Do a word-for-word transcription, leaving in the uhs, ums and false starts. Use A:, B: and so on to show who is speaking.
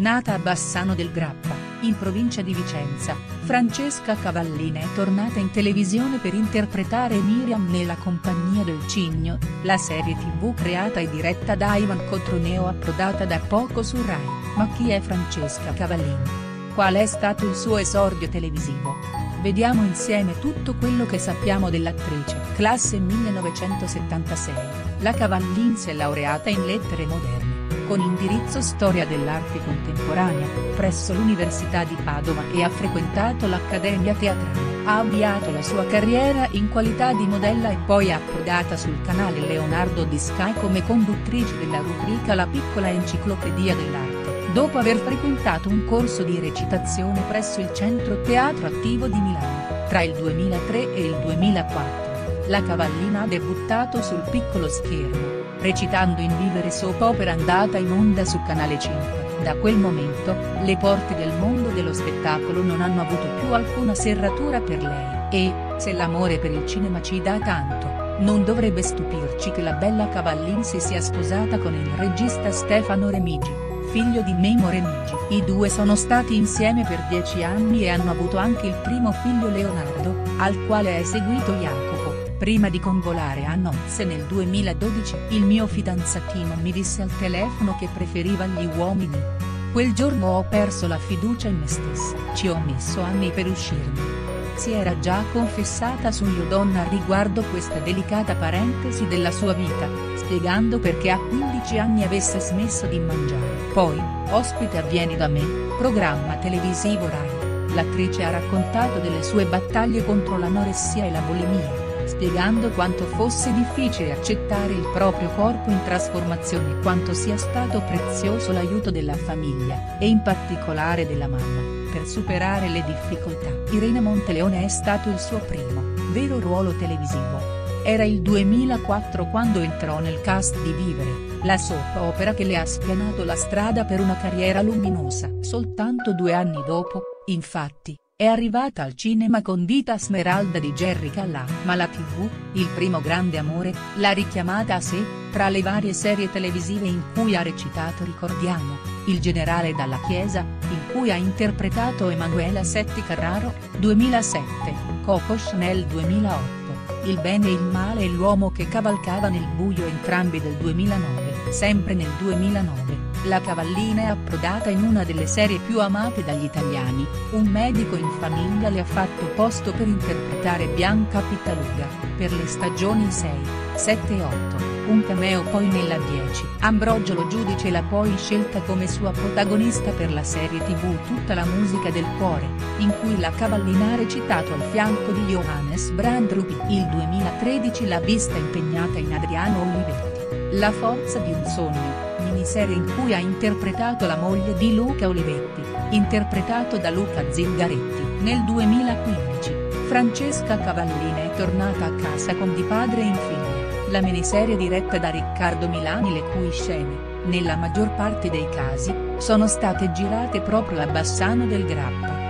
A: Nata a Bassano del Grappa, in provincia di Vicenza, Francesca Cavallina è tornata in televisione per interpretare Miriam nella Compagnia del Cigno, la serie tv creata e diretta da Ivan Cotroneo approdata da poco su Rai. Ma chi è Francesca Cavallina? Qual è stato il suo esordio televisivo? Vediamo insieme tutto quello che sappiamo dell'attrice. Classe millenovecentosettantasei, la Cavallin si è laureata in lettere moderne, con indirizzo storia dell'arte contemporanea, presso l'Università di Padova e ha frequentato l'Accademia Teatrale. Ha avviato la sua carriera in qualità di modella e poi è approdata sul canale Leonardo di Sky come conduttrice della rubrica La piccola enciclopedia dell'arte, dopo aver frequentato un corso di recitazione presso il Centro Teatro Attivo di Milano. Tra il duemilatré e il duemilaquattro, la Cavallina ha debuttato sul piccolo schermo, recitando in Vivere soap opera andata in onda su Canale cinque. Da quel momento, le porte del mondo dello spettacolo non hanno avuto più alcuna serratura per lei, e, se l'amore per il cinema ci dà tanto, non dovrebbe stupirci che la bella Cavallin si sia sposata con il regista Stefano Remigi, figlio di Memo Remigi. I due sono stati insieme per dieci anni e hanno avuto anche il primo figlio Leonardo, al quale è seguito Jacopo. Prima di convolare a nozze nel duemiladodici, il mio fidanzatino mi disse al telefono che preferiva gli uomini. Quel giorno ho perso la fiducia in me stessa. Ci ho messo anni per uscirne. Si era già confessata su Io Donna riguardo questa delicata parentesi della sua vita, spiegando perché a quindici anni avesse smesso di mangiare. Poi, ospite a Vieni da me, programma televisivo Rai, l'attrice ha raccontato delle sue battaglie contro l'anoressia e la bulimia, spiegando quanto fosse difficile accettare il proprio corpo in trasformazione e quanto sia stato prezioso l'aiuto della famiglia, e in particolare della mamma, per superare le difficoltà. Irene Monteleone è stato il suo primo, vero ruolo televisivo. Era il duemilaquattro quando entrò nel cast di Vivere, la soap opera che le ha spianato la strada per una carriera luminosa. Soltanto due anni dopo, infatti, è arrivata al cinema con Vita Smeralda di Gerry Callà. Ma la tivù, il primo grande amore, l'ha richiamata a sé. Tra le varie serie televisive in cui ha recitato ricordiamo, Il generale dalla Chiesa, in cui ha interpretato Emanuela Setti Carraro, duemilasette, Coco Chanel duemilaotto, Il bene e il male e l'uomo che cavalcava nel buio entrambi del duemilanove. Sempre nel duemilanove, la Cavallina è approdata in una delle serie più amate dagli italiani, Un medico in famiglia le ha fatto posto per interpretare Bianca Pittaluga, per le stagioni sei, sette e otto, un cameo poi nella dieci. Ambrogio Lo Giudice l'ha poi scelta come sua protagonista per la serie tv Tutta la musica del cuore, in cui la Cavallina ha recitato al fianco di Johannes Brandrup. Il duemilatredici l'ha vista impegnata in Adriano Olivetti, La forza di un sogno, miniserie in cui ha interpretato la moglie di Luca Olivetti, interpretato da Luca Zingaretti. Nel duemilaquindici, Francesca Cavallina è tornata a casa con Di padre in figlia, la miniserie diretta da Riccardo Milani le cui scene, nella maggior parte dei casi, sono state girate proprio a Bassano del Grappa.